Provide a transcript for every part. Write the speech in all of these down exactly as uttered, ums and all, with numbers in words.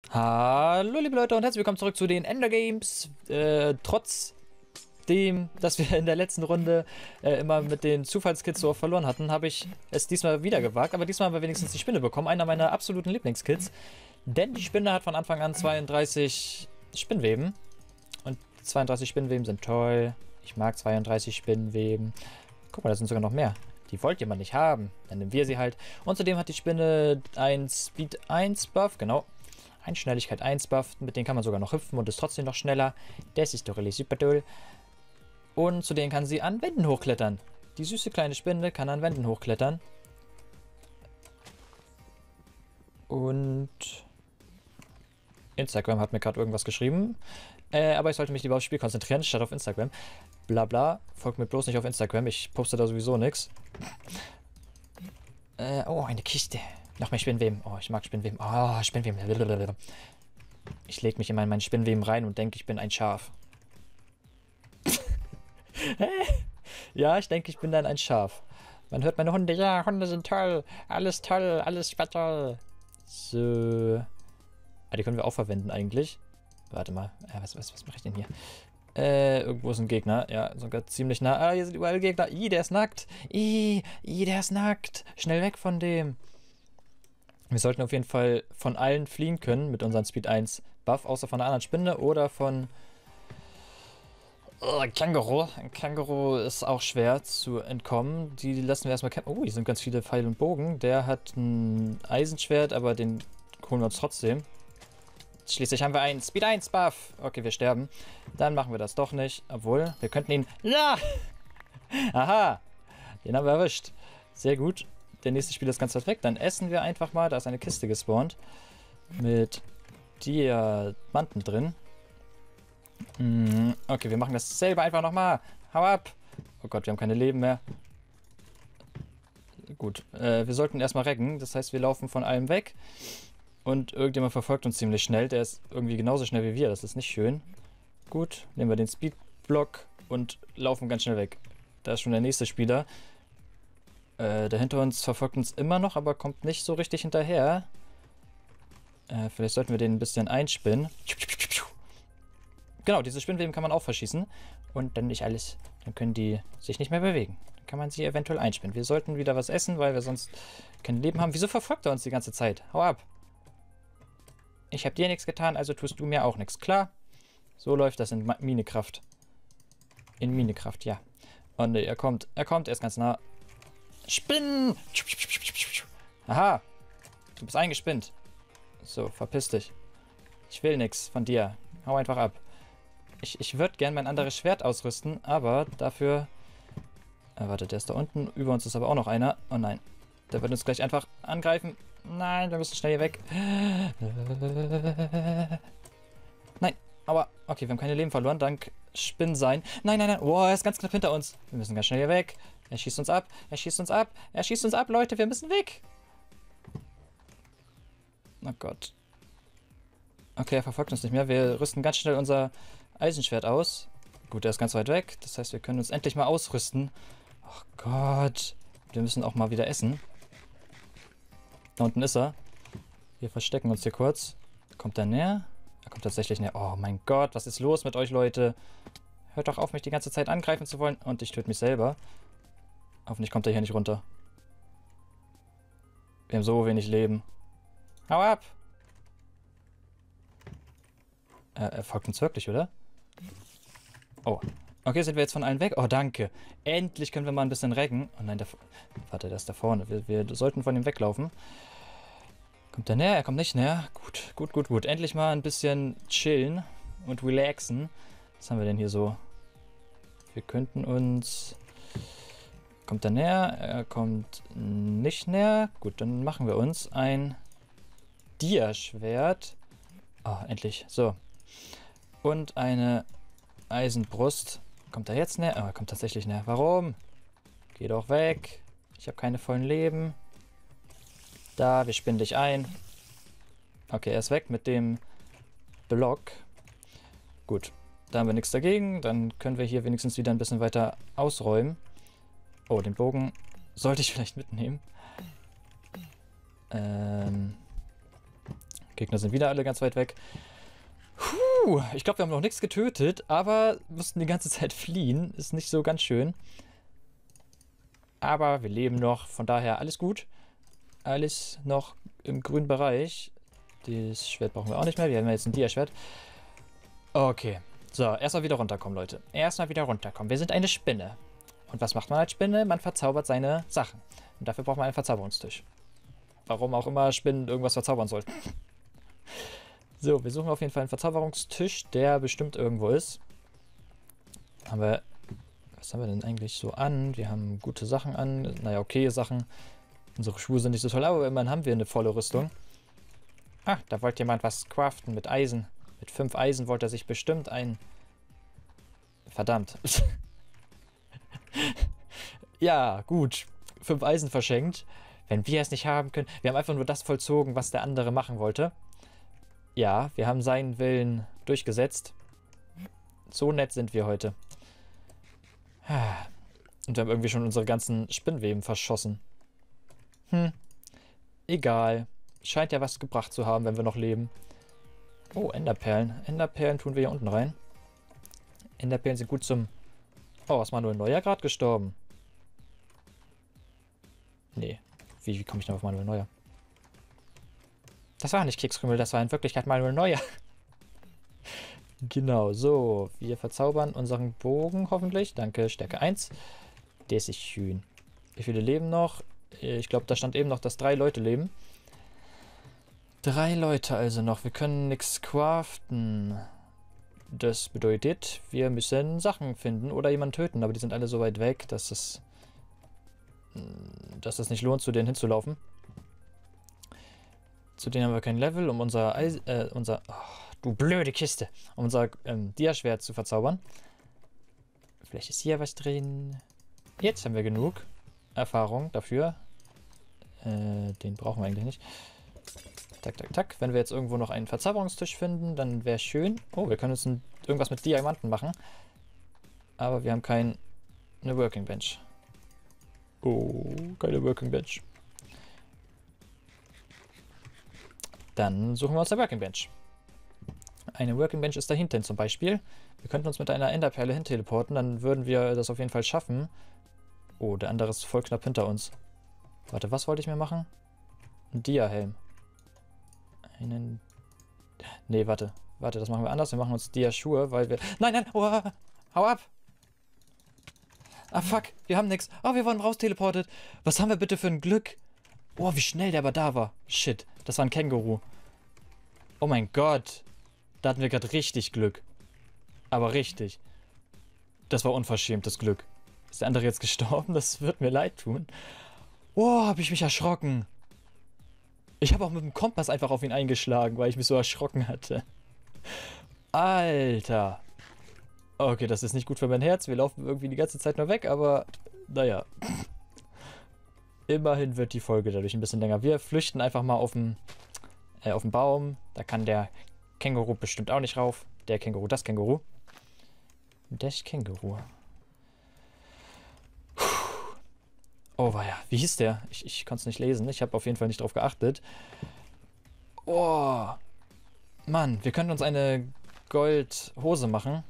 Hallo liebe Leute und herzlich willkommen zurück zu den Ender Games. Äh, trotzdem, dass wir in der letzten Runde äh, immer mit den Zufallskits so oft verloren hatten, habe ich es diesmal wieder gewagt. Aber diesmal haben wir wenigstens die Spinne bekommen, einer meiner absoluten Lieblingskits. Denn die Spinne hat von Anfang an zweiunddreißig Spinnweben. Und zweiunddreißig Spinnweben sind toll. Ich mag zweiunddreißig Spinnweben. Guck mal, da sind sogar noch mehr. Die wollt jemand nicht haben. Dann nehmen wir sie halt. Und zudem hat die Spinne ein Speed eins Buff, genau. Ein Schnelligkeit eins Buff, mit denen kann man sogar noch hüpfen und ist trotzdem noch schneller. Das ist doch really super toll. Und zudem kann sie an Wänden hochklettern. Die süße kleine Spinne kann an Wänden hochklettern. Und Instagram hat mir gerade irgendwas geschrieben. Äh, aber ich sollte mich lieber aufs Spiel konzentrieren, statt auf Instagram. Blabla, folgt mir bloß nicht auf Instagram, ich poste da sowieso nichts. Äh, oh, eine Kiste. Noch mehr Spinnweben. Oh, ich mag Spinnweben. Oh, Spinnweben. Ich lege mich immer in meinen Spinnweben rein und denke, ich bin ein Schaf. Ja, ich denke, ich bin dann ein Schaf. Man hört meine Hunde. Ja, Hunde sind toll. Alles toll. Alles toll. So. Ah, die können wir auch verwenden eigentlich. Warte mal. Äh, was, was, was mache ich denn hier? Äh, irgendwo ist ein Gegner. Ja, sogar ziemlich nah. Ah, hier sind überall Gegner. Ih, der ist nackt. Ih, ih, der ist nackt. Schnell weg von dem. Wir sollten auf jeden Fall von allen fliehen können mit unserem Speed eins Buff, außer von einer anderen Spinne oder von oh, Känguru. Ein Känguru ist auch schwer zu entkommen. Die lassen wir erstmal kämpfen. Oh, hier sind ganz viele Pfeile und Bogen. Der hat ein Eisenschwert, aber den holen wir uns trotzdem. Schließlich haben wir einen Speed eins Buff. Okay, wir sterben. Dann machen wir das doch nicht. Obwohl, wir könnten ihn... Ja! Aha! Den haben wir erwischt. Sehr gut. Der nächste Spieler ist ganz weit weg. Dann essen wir einfach mal. Da ist eine Kiste gespawnt. Mit Diamanten drin. Okay, wir machen dasselbe einfach nochmal. Hau ab! Oh Gott, wir haben keine Leben mehr. Gut, äh, wir sollten erstmal recken. Das heißt, wir laufen von allem weg. Und irgendjemand verfolgt uns ziemlich schnell. Der ist irgendwie genauso schnell wie wir. Das ist nicht schön. Gut, nehmen wir den Speedblock und laufen ganz schnell weg. Da ist schon der nächste Spieler. Äh, der hinter uns verfolgt uns immer noch, aber kommt nicht so richtig hinterher. Äh, vielleicht sollten wir den ein bisschen einspinnen. Genau, diese Spinnweben kann man auch verschießen. Und dann nicht alles. Dann können die sich nicht mehr bewegen. Dann kann man sie eventuell einspinnen. Wir sollten wieder was essen, weil wir sonst kein Leben haben. Wieso verfolgt er uns die ganze Zeit? Hau ab. Ich habe dir nichts getan, also tust du mir auch nichts. Klar? So läuft das in Minecraft. In Minecraft, ja. Und er kommt, er kommt, er ist ganz nah. Spinnen! Aha! Du bist eingespinnt. So, verpiss dich. Ich will nichts von dir. Hau einfach ab. Ich, ich würde gern mein anderes Schwert ausrüsten, aber dafür... Äh, warte, der ist da unten. Über uns ist aber auch noch einer. Oh nein. Der wird uns gleich einfach angreifen. Nein, wir müssen schnell hier weg. Nein, aber... Okay, wir haben keine Leben verloren, dank Spinnsein. Nein, nein, nein. Oh, er ist ganz knapp hinter uns. Wir müssen ganz schnell hier weg. Er schießt uns ab. Er schießt uns ab. Er schießt uns ab, Leute. Wir müssen weg. Oh Gott. Okay, er verfolgt uns nicht mehr. Wir rüsten ganz schnell unser Eisenschwert aus. Gut, er ist ganz weit weg. Das heißt, wir können uns endlich mal ausrüsten. Oh Gott. Wir müssen auch mal wieder essen. Da unten ist er. Wir verstecken uns hier kurz. Kommt er näher? Er kommt tatsächlich näher. Oh mein Gott, was ist los mit euch, Leute? Hört doch auf, mich die ganze Zeit angreifen zu wollen. Und ich töte mich selber. Hoffentlich kommt er hier nicht runter. Wir haben so wenig Leben. Hau ab! Äh, er folgt uns wirklich, oder? Oh. Okay, sind wir jetzt von allen weg? Oh, danke. Endlich können wir mal ein bisschen recken. Oh nein, der... Warte, der ist da vorne. Wir, wir sollten von ihm weglaufen. Kommt er näher? Er kommt nicht näher. Gut, gut, gut, gut. Endlich mal ein bisschen chillen und relaxen. Was haben wir denn hier so? Wir könnten uns... Kommt er näher? Er kommt nicht näher. Gut, dann machen wir uns ein Dia-Schwert. Oh, endlich. So. Und eine Eisenbrust. Kommt er jetzt näher? Oh, er kommt tatsächlich näher. Warum? Geh doch weg. Ich habe keine vollen Leben. Da, wir spinnen dich ein. Okay, er ist weg mit dem Block. Gut, da haben wir nichts dagegen. Dann können wir hier wenigstens wieder ein bisschen weiter ausräumen. Oh, den Bogen sollte ich vielleicht mitnehmen. Ähm, Gegner sind wieder alle ganz weit weg. Puh, ich glaube, wir haben noch nichts getötet, aber mussten die ganze Zeit fliehen. Ist nicht so ganz schön. Aber wir leben noch, von daher alles gut. Alles noch im grünen Bereich. Das Schwert brauchen wir auch nicht mehr. Wir haben jetzt ein Dia-Schwert. Okay. So, erstmal wieder runterkommen, Leute. Erstmal wieder runterkommen. Wir sind eine Spinne. Und was macht man als Spinne? Man verzaubert seine Sachen. Und dafür braucht man einen Verzauberungstisch. Warum auch immer Spinnen irgendwas verzaubern sollten. So, wir suchen auf jeden Fall einen Verzauberungstisch, der bestimmt irgendwo ist. Haben wir... Was haben wir denn eigentlich so an? Wir haben gute Sachen an. Naja, okay Sachen. Unsere Schuhe sind nicht so toll, aber immerhin haben wir eine volle Rüstung. Ah, da wollte jemand was craften mit Eisen. Mit fünf Eisen wollte er sich bestimmt ein... Verdammt. Ja, gut. Fünf Eisen verschenkt. Wenn wir es nicht haben können... Wir haben einfach nur das vollzogen, was der andere machen wollte. Ja, wir haben seinen Willen durchgesetzt. So nett sind wir heute. Und wir haben irgendwie schon unsere ganzen Spinnweben verschossen. Hm. Egal. Scheint ja was gebracht zu haben, wenn wir noch leben. Oh, Enderperlen. Enderperlen tun wir hier unten rein. Enderperlen sind gut zum... Oh, ist Manuel Neuer gerade gestorben? Nee. Wie, wie komme ich noch auf Manuel Neuer? Das war nicht Kekskrümel, das war in Wirklichkeit Manuel Neuer. Genau, so. Wir verzaubern unseren Bogen hoffentlich. Danke, Stärke eins. Das ist schön. Wie viele leben noch? Ich glaube, da stand eben noch, dass drei Leute leben. Drei Leute also noch. Wir können nichts craften. Das bedeutet, wir müssen Sachen finden oder jemanden töten. Aber die sind alle so weit weg, dass es, dass es nicht lohnt, zu denen hinzulaufen. Zu denen haben wir kein Level, um unser Eis, äh, unser... Oh, du blöde Kiste. Um unser ähm, Dia-Schwert zu verzaubern. Vielleicht ist hier was drin. Jetzt haben wir genug Erfahrung dafür. Äh, den brauchen wir eigentlich nicht. Tak, tak, tak. Wenn wir jetzt irgendwo noch einen Verzauberungstisch finden, dann wäre schön. Oh, wir können uns ein, irgendwas mit Diamanten machen. Aber wir haben kein, eine Working Bench. Oh, keine Working Bench. Dann suchen wir uns eine Working Bench. Eine Working Bench ist da hinten zum Beispiel. Wir könnten uns mit einer Enderperle hin teleporten, dann würden wir das auf jeden Fall schaffen. Oh, der andere ist voll knapp hinter uns. Warte, was wollte ich mir machen? Ein Dia-Helm. Einen... Nee, warte. Warte, das machen wir anders. Wir machen uns Dia-Schuhe, weil wir... Nein, nein! Oh, hau ab! Ah, fuck. Wir haben nichts. Oh, wir wurden raus teleportet. Was haben wir bitte für ein Glück? Oh, wie schnell der aber da war. Shit, das war ein Känguru. Oh mein Gott. Da hatten wir gerade richtig Glück. Aber richtig. Das war unverschämtes Glück. Ist der andere jetzt gestorben? Das wird mir leid tun. Oh, hab ich mich erschrocken. Ich habe auch mit dem Kompass einfach auf ihn eingeschlagen, weil ich mich so erschrocken hatte. Alter. Okay, das ist nicht gut für mein Herz. Wir laufen irgendwie die ganze Zeit nur weg, aber naja. Immerhin wird die Folge dadurch ein bisschen länger. Wir flüchten einfach mal auf den, äh, auf den Baum. Da kann der Känguru bestimmt auch nicht rauf. Der Känguru, das Känguru. Das Känguru. Oh, war ja. Wie hieß der? Ich, ich konnte es nicht lesen. Ich habe auf jeden Fall nicht drauf geachtet. Oh. Mann, wir können uns eine Goldhose machen.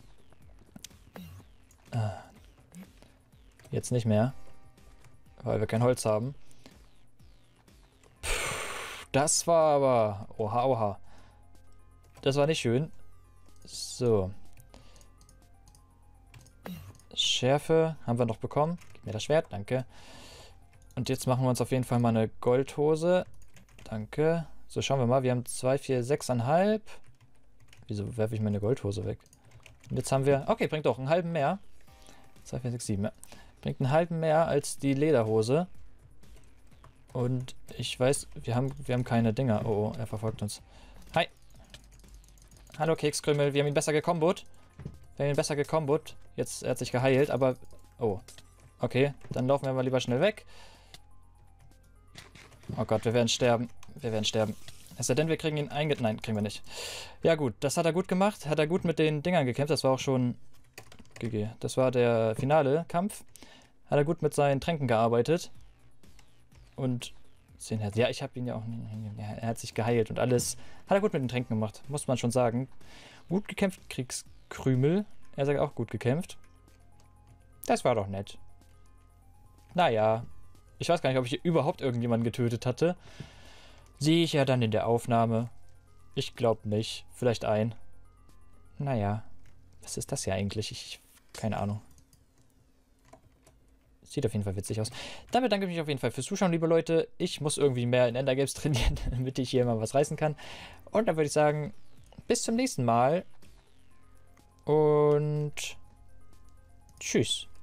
Jetzt nicht mehr. Weil wir kein Holz haben. Puh, das war aber... Oha, oha. Das war nicht schön. So. Schärfe haben wir noch bekommen. Gib mir das Schwert, danke. Und jetzt machen wir uns auf jeden Fall mal eine Goldhose. Danke. So, schauen wir mal. Wir haben zwei, vier, sechs Komma fünf. Wieso werfe ich meine Goldhose weg? Und jetzt haben wir... Okay, bringt doch einen halben mehr. zwei, vier, sechs, sieben. Ja. Bringt einen halben mehr als die Lederhose. Und ich weiß, wir haben, wir haben keine Dinger. Oh, oh, er verfolgt uns. Hi. Hallo Kekskrümel, wir haben ihn besser gekombot. Wir haben ihn besser gekombot. Jetzt, er hat sich geheilt, aber... Oh. Okay, dann laufen wir mal lieber schnell weg. Oh Gott, wir werden sterben. Wir werden sterben. Es sei denn, wir kriegen ihn einge... Nein, kriegen wir nicht. Ja gut, das hat er gut gemacht. Hat er gut mit den Dingern gekämpft. Das war auch schon... G G. Das war der finale Kampf. Hat er gut mit seinen Tränken gearbeitet. Und zehn Herzen. Ja, ich habe ihn ja auch... Er hat sich geheilt und alles. Hat er gut mit den Tränken gemacht, muss man schon sagen. Gut gekämpft, Kriegskrümel. Er sagt auch gut gekämpft. Das war doch nett. Naja. Ich weiß gar nicht, ob ich hier überhaupt irgendjemanden getötet hatte. Sehe ich ja dann in der Aufnahme. Ich glaube nicht. Vielleicht ein. Naja. Was ist das hier eigentlich? Ich... Keine Ahnung. Sieht auf jeden Fall witzig aus. Dann bedanke ich mich auf jeden Fall fürs Zuschauen, liebe Leute. Ich muss irgendwie mehr in Ender Games trainieren, damit ich hier mal was reißen kann. Und dann würde ich sagen, bis zum nächsten Mal. Und tschüss.